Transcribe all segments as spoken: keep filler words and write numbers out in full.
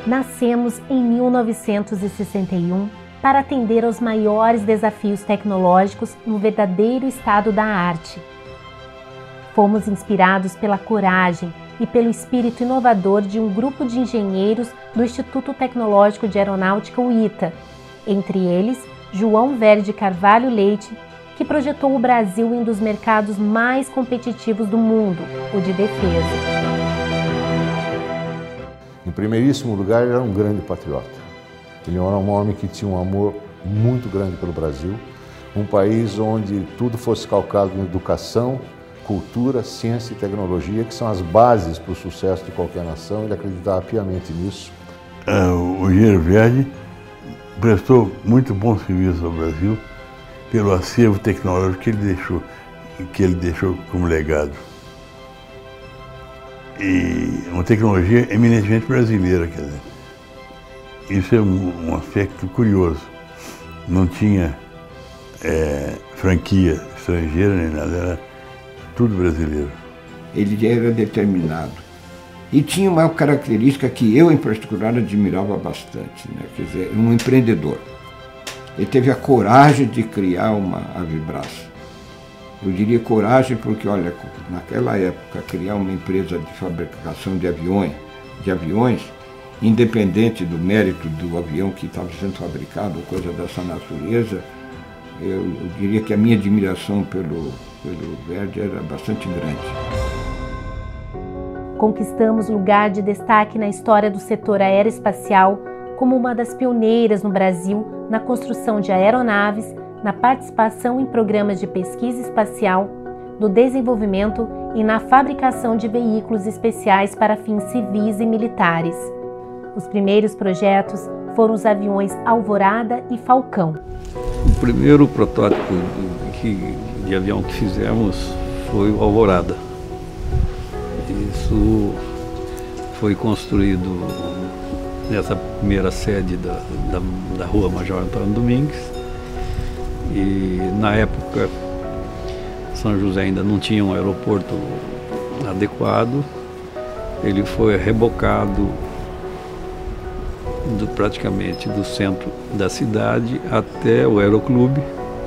Nascemos em mil novecentos e sessenta e um para atender aos maiores desafios tecnológicos no verdadeiro estado da arte. Fomos inspirados pela coragem e pelo espírito inovador de um grupo de engenheiros do Instituto Tecnológico de Aeronáutica, o ITA, entre eles João Verde Carvalho Leite, que projetou o Brasil em um dos mercados mais competitivos do mundo, o de defesa. Em primeiríssimo lugar, ele era um grande patriota. Ele era um homem que tinha um amor muito grande pelo Brasil, um país onde tudo fosse calcado em educação, cultura, ciência e tecnologia, que são as bases para o sucesso de qualquer nação. Ele acreditava piamente nisso. O engenheiro Verde prestou muito bom serviço ao Brasil pelo acervo tecnológico que ele deixou, que ele deixou como legado. E uma tecnologia eminentemente brasileira, quer dizer. Isso é um, um aspecto curioso. Não tinha é, franquia estrangeira nem nada, era tudo brasileiro. Ele era determinado. E tinha uma característica que eu, em particular, admirava bastante, né? Quer dizer, um empreendedor. Ele teve a coragem de criar uma Avibras. Eu diria coragem porque, olha, naquela época, criar uma empresa de fabricação de aviões, de aviões, independente do mérito do avião que estava sendo fabricado, ou coisa dessa natureza, eu, eu diria que a minha admiração pelo, pelo Verde era bastante grande. Conquistamos lugar de destaque na história do setor aeroespacial como uma das pioneiras no Brasil na construção de aeronaves, na participação em programas de pesquisa espacial, no desenvolvimento e na fabricação de veículos especiais para fins civis e militares. Os primeiros projetos foram os aviões Alvorada e Falcão. O primeiro protótipo de, de avião que fizemos foi o Alvorada. Isso foi construído nessa primeira sede da, da, da Rua Major Antônio Domingues. E na época São José ainda não tinha um aeroporto adequado. Ele foi rebocado do, praticamente do centro da cidade até o Aeroclube,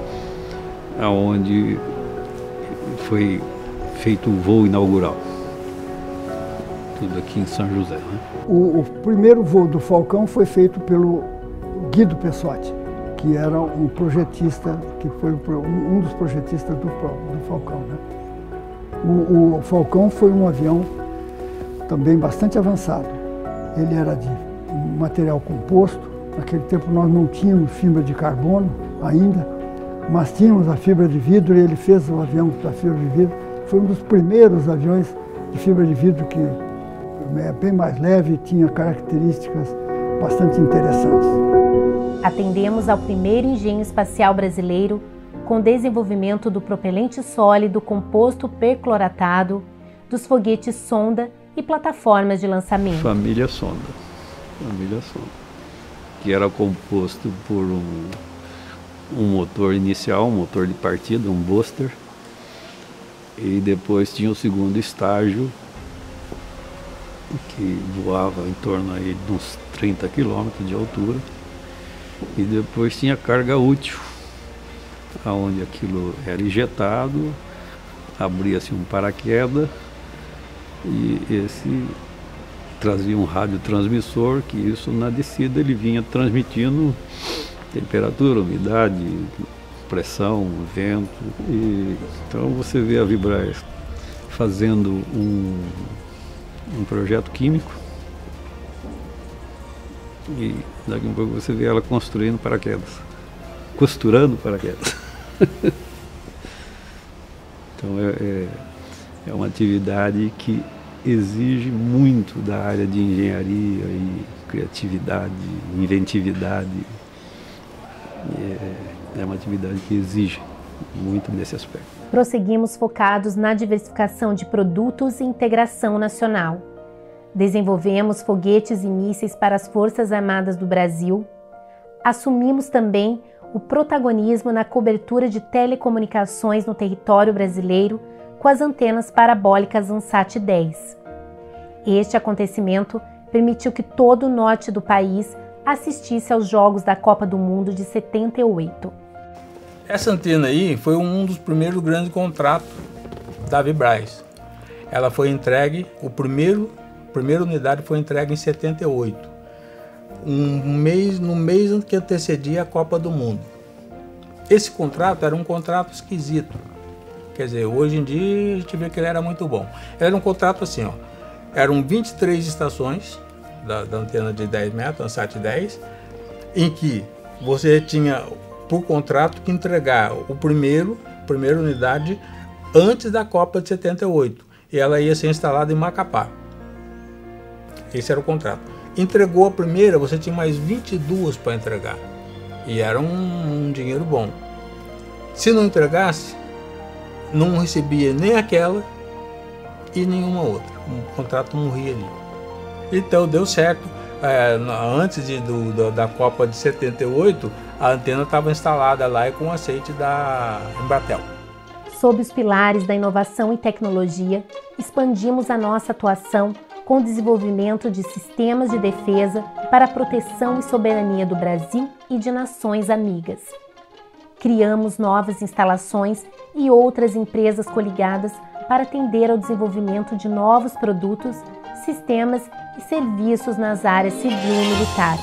onde foi feito o voo inaugural. Tudo aqui em São José, né? O, o primeiro voo do Falcão foi feito pelo Guido Pessotti, que era um projetista, que foi um dos projetistas do, do Falcão, né? O, o Falcão foi um avião também bastante avançado. Ele era de material composto. Naquele tempo nós não tínhamos fibra de carbono ainda, mas tínhamos a fibra de vidro, e ele fez o avião da fibra de vidro. Foi um dos primeiros aviões de fibra de vidro que é bem mais leve e tinha características bastante interessantes. Atendemos ao primeiro engenho espacial brasileiro com o desenvolvimento do propelente sólido composto percloratado, dos foguetes sonda e plataformas de lançamento. Família Sonda, família Sonda, que era composto por um, um motor inicial, um motor de partida, um booster, e depois tinha o segundo estágio, que voava em torno aí de uns trinta quilômetros de altura, e depois tinha carga útil, onde aquilo era injetado, abria-se um paraquedas e esse trazia um radiotransmissor, que isso na descida ele vinha transmitindo temperatura, umidade, pressão, vento. E então você vê a Avibras fazendo um um projeto químico e daqui a um pouco você vê ela construindo paraquedas, costurando paraquedas. Então é, é, é uma atividade que exige muito da área de engenharia e criatividade, inventividade. É, é uma atividade que exige muito nesse aspecto. Prosseguimos focados na diversificação de produtos e integração nacional. Desenvolvemos foguetes e mísseis para as Forças Armadas do Brasil. Assumimos também o protagonismo na cobertura de telecomunicações no território brasileiro com as antenas parabólicas Ansat dez. Este acontecimento permitiu que todo o norte do país assistisse aos Jogos da Copa do Mundo de setenta e oito. Essa antena aí foi um dos primeiros grandes contratos da Vibraz. Ela foi entregue, o primeiro, a primeira unidade foi entregue em setenta e oito, um mês, no mês que antecedia a Copa do Mundo. Esse contrato era um contrato esquisito. Quer dizer, hoje em dia a gente vê que ele era muito bom. Era um contrato assim, ó, eram vinte e três estações da, da antena de dez metros, Ansat dez, em que você tinha, por contrato, que entregar o primeiro, primeira unidade antes da Copa de setenta e oito. E ela ia ser instalada em Macapá. Esse era o contrato. Entregou a primeira, você tinha mais vinte e duas para entregar. E era um, um dinheiro bom. Se não entregasse, não recebia nem aquela e nenhuma outra. O contrato morria ali. Então deu certo. É, antes de, do, da Copa de setenta e oito, a antena estava instalada lá e com aceite da Embratel. Sob os pilares da inovação e tecnologia, expandimos a nossa atuação com o desenvolvimento de sistemas de defesa para a proteção e soberania do Brasil e de nações amigas. Criamos novas instalações e outras empresas coligadas para atender ao desenvolvimento de novos produtos, sistemas e serviços nas áreas civil e militar.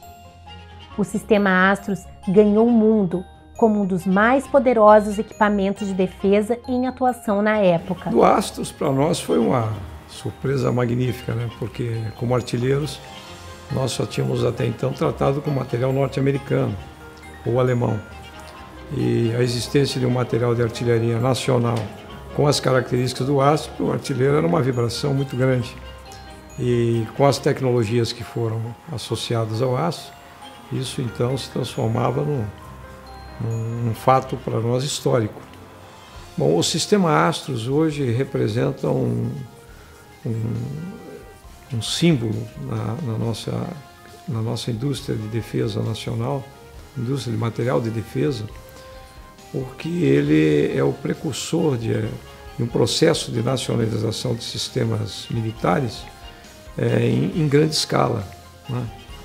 O sistema Astros ganhou o mundo como um dos mais poderosos equipamentos de defesa em atuação na época. O Astros para nós foi uma surpresa magnífica, né? Porque como artilheiros nós só tínhamos até então tratado com material norte-americano ou alemão. E a existência de um material de artilharia nacional com as características do Astros, para o artilheiro era uma vibração muito grande. E com as tecnologias que foram associadas ao Astros, isso então se transformava num, num, num fato para nós histórico. Bom, o sistema Astros hoje representa um, um, um símbolo na, na, nossa, na nossa indústria de defesa nacional, indústria de material de defesa, porque ele é o precursor de, de um processo de nacionalização de sistemas militares é, em, em grande escala, né?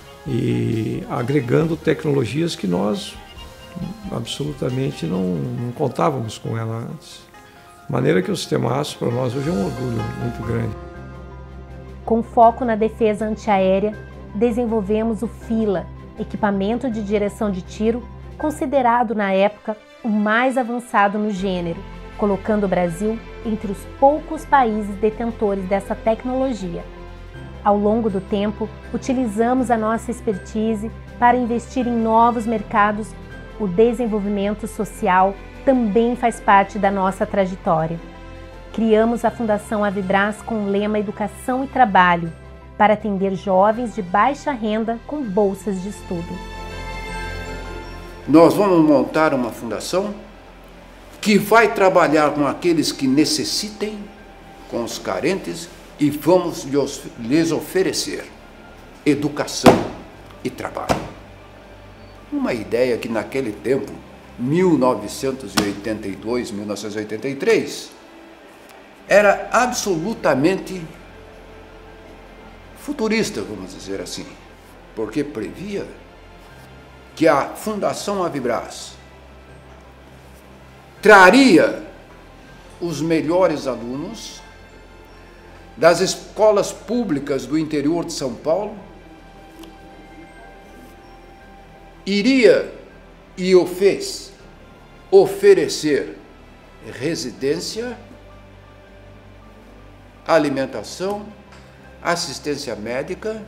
E agregando tecnologias que nós absolutamente não, não contávamos com ela antes. De maneira que o sistema Astros para nós hoje é um orgulho muito grande. Com foco na defesa antiaérea, desenvolvemos o FILA, equipamento de direção de tiro, considerado na época o mais avançado no gênero, colocando o Brasil entre os poucos países detentores dessa tecnologia. Ao longo do tempo, utilizamos a nossa expertise para investir em novos mercados. O desenvolvimento social também faz parte da nossa trajetória. Criamos a Fundação Avibraz com o lema Educação e Trabalho, para atender jovens de baixa renda com bolsas de estudo. Nós vamos montar uma fundação que vai trabalhar com aqueles que necessitem, com os carentes, e vamos lhes oferecer educação e trabalho. Uma ideia que naquele tempo, mil novecentos e oitenta e dois, mil novecentos e oitenta e três, era absolutamente futurista, vamos dizer assim, porque previa que a Fundação Avibraz traria os melhores alunos das escolas públicas do interior de São Paulo, iria e o fez oferecer residência, alimentação, assistência médica,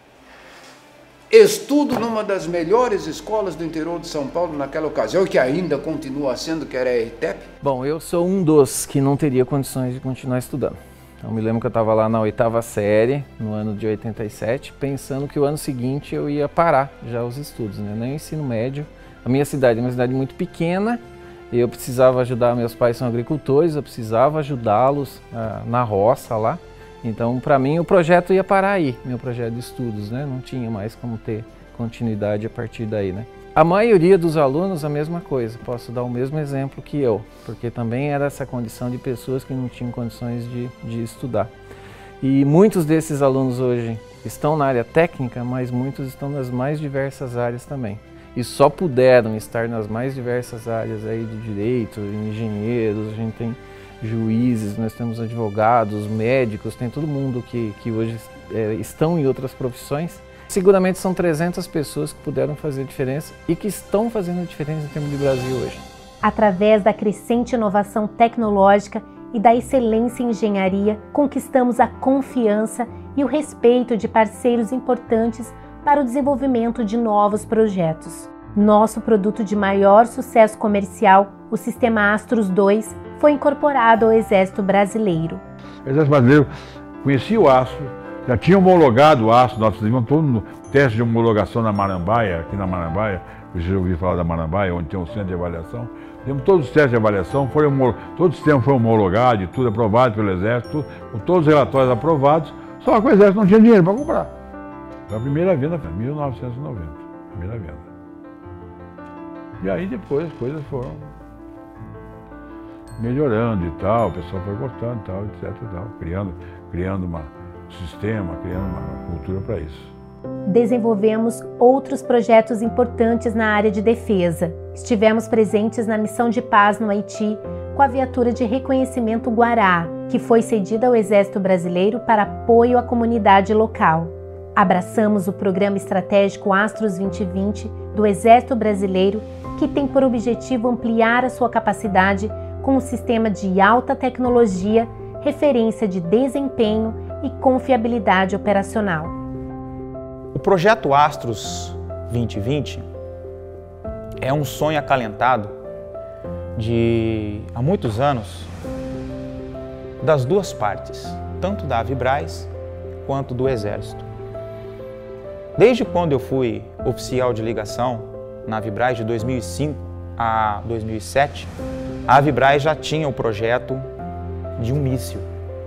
estudo numa das melhores escolas do interior de São Paulo naquela ocasião, que ainda continua sendo, que era a E T E P. Bom, eu sou um dos que não teria condições de continuar estudando. Eu me lembro que eu estava lá na oitava série, no ano de oitenta e sete, pensando que o ano seguinte eu ia parar já os estudos, né? Nem o ensino médio. A minha cidade é uma cidade muito pequena, e eu precisava ajudar, meus pais são agricultores, eu precisava ajudá-los ah, na roça lá. Então, para mim, o projeto ia parar aí, meu projeto de estudos, né? Não tinha mais como ter continuidade a partir daí, né? A maioria dos alunos, a mesma coisa, posso dar o mesmo exemplo que eu, porque também era essa condição de pessoas que não tinham condições de, de estudar. E muitos desses alunos hoje estão na área técnica, mas muitos estão nas mais diversas áreas também. E só puderam estar nas mais diversas áreas aí de direito, engenheiros, a gente tem juízes, nós temos advogados, médicos, tem todo mundo que, que hoje é, estão em outras profissões. Seguramente são trezentas pessoas que puderam fazer a diferença e que estão fazendo a diferença em termos de Brasil hoje. Através da crescente inovação tecnológica e da excelência em engenharia, conquistamos a confiança e o respeito de parceiros importantes para o desenvolvimento de novos projetos. Nosso produto de maior sucesso comercial, o Sistema Astros dois, foi incorporado ao Exército Brasileiro. O Exército Brasileiro conhecia o Astros, já tinha homologado o Astros, nós fizemos todo um teste de homologação na Marambaia, aqui na Marambaia, você já ouviu falar da Marambaia, onde tem um centro de avaliação. Fizemos todos os testes de avaliação, foi todo o sistema foi homologado e tudo aprovado pelo Exército, com todos os relatórios aprovados, só que o Exército não tinha dinheiro para comprar. Foi a primeira venda, foi em mil novecentos e noventa, primeira venda. E aí depois as coisas foram melhorando e tal, o pessoal foi gostando e tal, etc e tal, criando, criando uma, um sistema, criando uma cultura para isso. Desenvolvemos outros projetos importantes na área de defesa. Estivemos presentes na missão de paz no Haiti com a viatura de reconhecimento Guará, que foi cedida ao Exército Brasileiro para apoio à comunidade local. Abraçamos o Programa Estratégico Astros vinte vinte do Exército Brasileiro, que tem por objetivo ampliar a sua capacidade com um sistema de alta tecnologia, referência de desempenho e confiabilidade operacional. O projeto Astros vinte vinte é um sonho acalentado de há muitos anos das duas partes, tanto da Avibraz quanto do Exército. Desde quando eu fui oficial de ligação na Avibraz, de dois mil e cinco a dois mil e sete, a Avibraz já tinha o projeto de um míssil,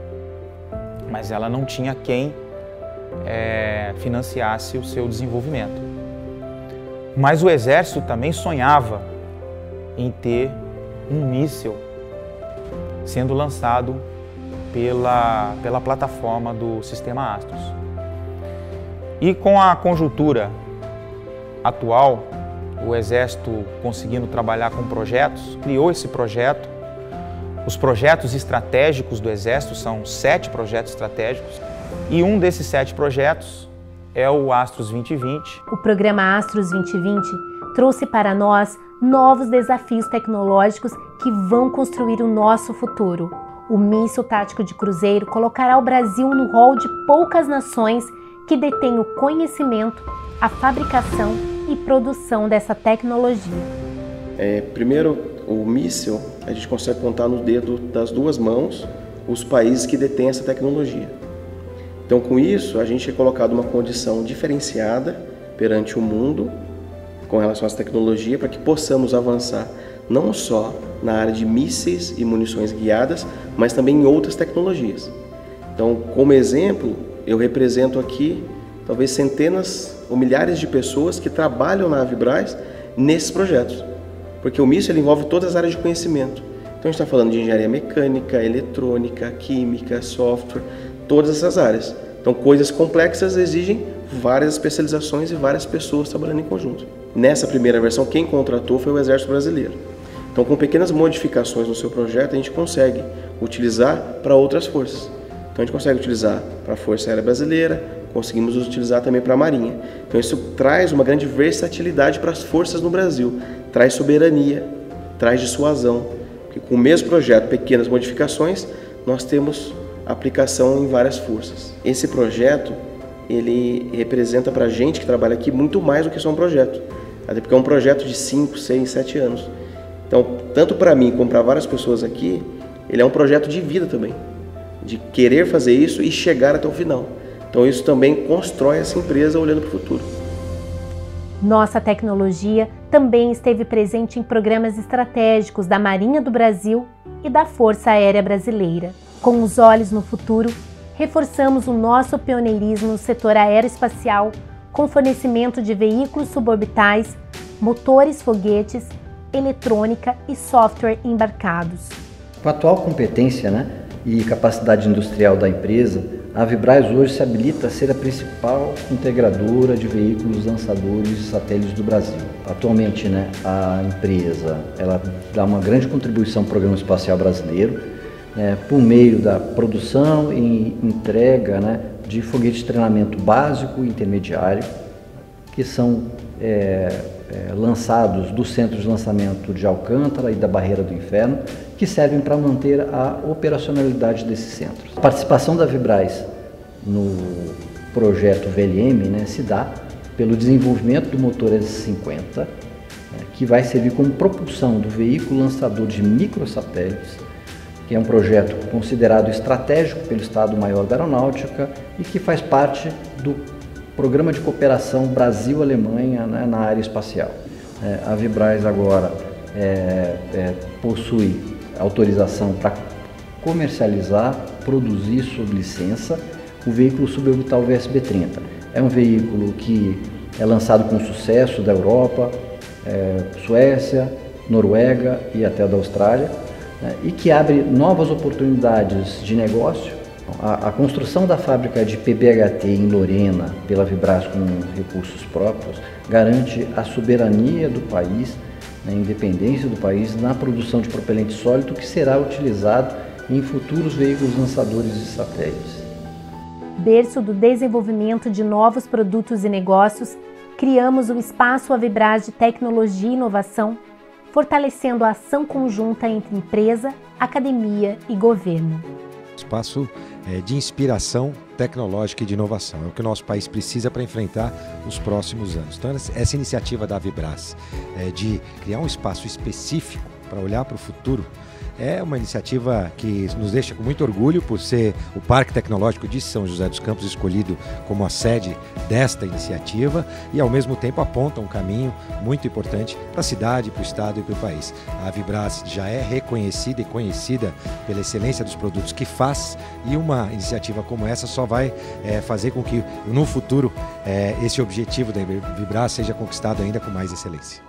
mas ela não tinha quem é, financiasse o seu desenvolvimento. Mas o Exército também sonhava em ter um míssil sendo lançado pela, pela plataforma do Sistema Astros. E com a conjuntura atual, o Exército conseguindo trabalhar com projetos, criou esse projeto. Os projetos estratégicos do Exército são sete projetos estratégicos e um desses sete projetos é o Astros vinte vinte. O programa Astros vinte vinte trouxe para nós novos desafios tecnológicos que vão construir o nosso futuro. O míssil tático de cruzeiro colocará o Brasil no rol de poucas nações que detêm o conhecimento, a fabricação e produção dessa tecnologia. É, primeiro, o míssil, a gente consegue contar no dedo das duas mãos os países que detêm essa tecnologia. Então, com isso, a gente é colocado numa condição diferenciada perante o mundo com relação a essa tecnologia para que possamos avançar não só na área de mísseis e munições guiadas, mas também em outras tecnologias. Então, como exemplo, eu represento aqui talvez centenas ou milhares de pessoas que trabalham na Avibraz nesses projetos, porque o míssil ele envolve todas as áreas de conhecimento. Então, a gente está falando de engenharia mecânica, eletrônica, química, software, todas essas áreas. Então, coisas complexas exigem várias especializações e várias pessoas trabalhando em conjunto. Nessa primeira versão, quem contratou foi o Exército Brasileiro. Então, com pequenas modificações no seu projeto, a gente consegue utilizar para outras forças. Então, a gente consegue utilizar para a Força Aérea Brasileira, conseguimos utilizar também para a Marinha. Então, isso traz uma grande versatilidade para as forças no Brasil, traz soberania, traz dissuasão. Porque com o mesmo projeto, pequenas modificações, nós temos aplicação em várias forças. Esse projeto, ele representa para a gente que trabalha aqui muito mais do que só um projeto. Até porque é um projeto de cinco, seis, sete anos. Então, tanto para mim como para várias pessoas aqui, ele é um projeto de vida também. De querer fazer isso e chegar até o final. Então, isso também constrói essa empresa olhando para o futuro. Nossa tecnologia também esteve presente em programas estratégicos da Marinha do Brasil e da Força Aérea Brasileira. Com os olhos no futuro, reforçamos o nosso pioneirismo no setor aeroespacial com fornecimento de veículos suborbitais, motores foguetes, eletrônica e software embarcados. Com a atual competência, né, e capacidade industrial da empresa, A Vibraz hoje se habilita a ser a principal integradora de veículos lançadores de satélites do Brasil. Atualmente, né, a empresa ela dá uma grande contribuição ao Programa Espacial Brasileiro, né, por meio da produção e entrega, né, de foguetes de treinamento básico e intermediário, que são é, é, lançados do Centro de Lançamento de Alcântara e da Barreira do Inferno, que servem para manter a operacionalidade desses centros. A participação da Vibraz no projeto V L M, né, se dá pelo desenvolvimento do motor S cinquenta, né, que vai servir como propulsão do veículo lançador de microsatélites, que é um projeto considerado estratégico pelo Estado-Maior da Aeronáutica e que faz parte do Programa de Cooperação Brasil-Alemanha, né, na área espacial. É, a Vibraz agora é, é, possui autorização para comercializar, produzir sob licença o veículo suborbital V S B trinta. É um veículo que é lançado com sucesso da Europa, é, Suécia, Noruega e até da Austrália, né, e que abre novas oportunidades de negócio. A, a construção da fábrica de P B H T em Lorena pela Vibraz com recursos próprios garante a soberania do país, a independência do país na produção de propelente sólido que será utilizado em futuros veículos lançadores de satélites. Berço do desenvolvimento de novos produtos e negócios, criamos o Espaço Avibraz de Tecnologia e Inovação, fortalecendo a ação conjunta entre empresa, academia e governo. Espaço é, de inspiração tecnológica e de inovação. É o que o nosso país precisa para enfrentar os próximos anos. Então, essa iniciativa da Vibraz é, de criar um espaço específico para olhar para o futuro é uma iniciativa que nos deixa com muito orgulho por ser o Parque Tecnológico de São José dos Campos escolhido como a sede desta iniciativa e, ao mesmo tempo, aponta um caminho muito importante para a cidade, para o estado e para o país. A Vibraz já é reconhecida e conhecida pela excelência dos produtos que faz e uma iniciativa como essa só vai é, fazer com que, no futuro, é, esse objetivo da Vibraz seja conquistado ainda com mais excelência.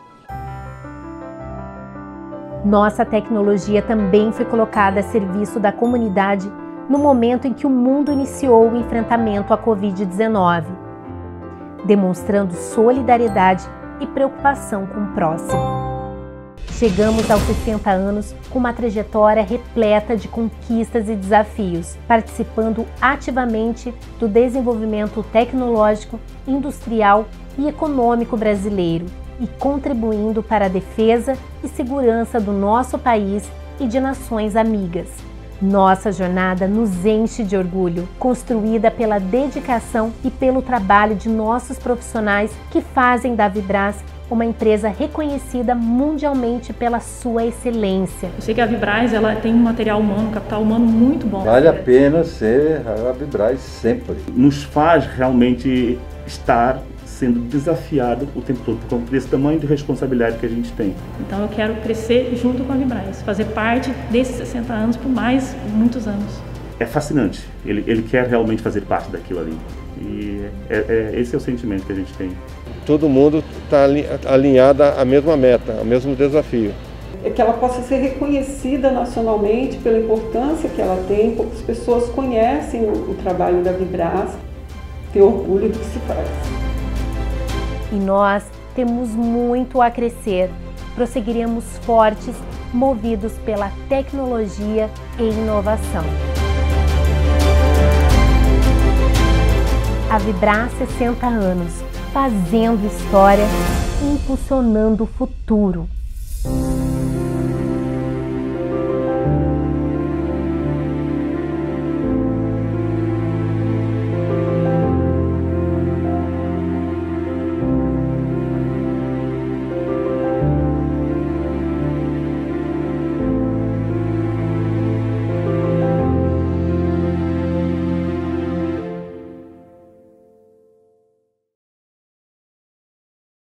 Nossa tecnologia também foi colocada a serviço da comunidade no momento em que o mundo iniciou o enfrentamento à covid dezenove, demonstrando solidariedade e preocupação com o próximo. Chegamos aos sessenta anos com uma trajetória repleta de conquistas e desafios, participando ativamente do desenvolvimento tecnológico, industrial e econômico brasileiro, e contribuindo para a defesa e segurança do nosso país e de nações amigas. Nossa jornada nos enche de orgulho, construída pela dedicação e pelo trabalho de nossos profissionais que fazem da Vibraz uma empresa reconhecida mundialmente pela sua excelência. Eu sei que a Vibraz ela tem um material humano, um capital humano muito bom. Vale a pena ser a Vibraz sempre. Nos faz realmente estar sendo desafiado o tempo todo, por conta desse tamanho de responsabilidade que a gente tem. Então eu quero crescer junto com a Vibraz, fazer parte desses sessenta anos por mais muitos anos. É fascinante, ele, ele quer realmente fazer parte daquilo ali. E é, é, esse é o sentimento que a gente tem. Todo mundo está alinhado à mesma meta, ao mesmo desafio. É que ela possa ser reconhecida nacionalmente pela importância que ela tem, poucas pessoas conhecem o, o trabalho da Vibraz, tem orgulho do que se faz. E nós temos muito a crescer. Prosseguiremos fortes, movidos pela tecnologia e inovação. A Vibraz sessenta anos, fazendo história e impulsionando o futuro.